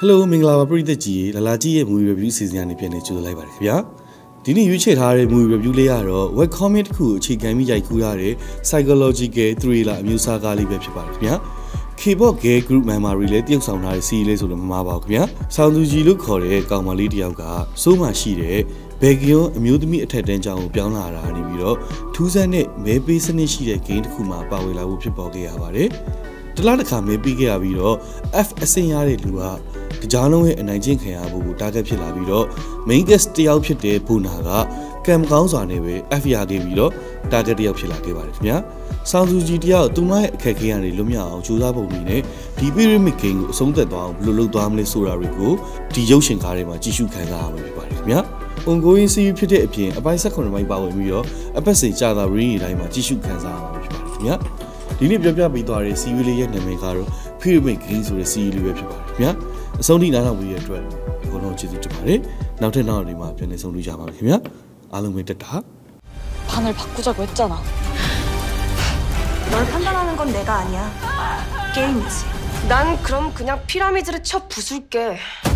Hello မင်္ဂလာပါပရိသတ်ကြီးလာလာကြီးရဲ့ movie review season ကနေပြန်နေကြိုဆိုလိုက်ပါတယ်ခင်ဗျာဒီနေ့ရွေးချယ်ထားတဲ့ movie review လေးကတော့ web comic တစ်ခုကိုအခြေခံပြီးရိုက်ကူးရတဲ့ psychological thriller အမျိုးအစားကားလေးပဲဖြစ်ပါတယ်ခင်ဗျာ K-pop girl group member တွေလည်းတယောက်ဆောင်ထားတဲ့ series လေးဆိုလို့မမှားပါဘူးခင်ဗျာဆောင်းသူကြီးလို့ခေါ်တဲ့ကောင်မလေးတစ်ယောက်ကစိုးမှရှိတဲ့ဘယ်ဂီယွန်အမျိုးသမီးအထက်တန်းကျောင်းကိုပြောင်းလာတာနေပြီးတော့ထူးဆန်းတဲ့မဲပေးစနစ်ရှိတဲ့ game တစ်ခုမှာပါဝင်လာဖို့ဖြစ်ပေါ်ခဲ့ရပါတယ်တလားတစ်ခါမဲပေးခဲ့ရပြီးတော့ F အဆင့်ရတဲ့လူကကြားလုံးရဲ့အနိုင်ကျင့်ခံရဖို့ကို target ဖြစ်လာပြီးတော့ main guest တယောက်ဖြစ်တဲ့ဘူနာကကံကောင်းစွာနဲ့ပဲ F ရခဲ့ပြီးတော့ target တယောက်ဖြစ်လာခဲ့ပါတယ်ခင်ဗျာဆောင်းစုကြည်တယောက်သူမရဲ့အခက်အခဲကနေလွတ်မြောက်အောင်ကြိုးစားပုံတွေနဲ့ဒီ pyramid game ကိုအဆုံးသတ်သွားအောင်ဘယ်လိုလုပ်သွားမလဲဆိုတာတွေကိုဒီရုပ်ရှင်ကားထဲမှာကြည့်ရှုခံစားရမှာဖြစ်ပါတယ်ခင်ဗျာongoing series ဖြစ်တဲ့အပြင်အပိုင်း18ပိုင်းပါဝင်ပြီးတော့အပတ်စဉ်ကြာတာရင်းတိုင်းမှာကြည့်ရှုခံစားရမှာဖြစ်ပါတယ်ခင်ဗျာဒီနေ့ပြောပြပေးသွားတဲ့ series လေးရဲ့နာမည်ကတော့ pyramid game ဆိုတဲ့ series လေးပဲဖြစ်ပါတယ်ခင်ဗျာအဆုံးထိနားထောင်ပြီးရတဲ့အတွက်အကုန်လုံးကျေးဇူးတင်ပါတယ်နောက်ထပ်နောက်တွေမှာပြန်လည်ဆုံတွေ့ကြပါမယ်ခင်ဗျာအားလုံးပဲတက်တာ 반을 바꾸자고 했잖아. 널 판단하는 건 내가 아니야. 게임이지. 난 그럼 그냥 피라미드를 쳐 부술게.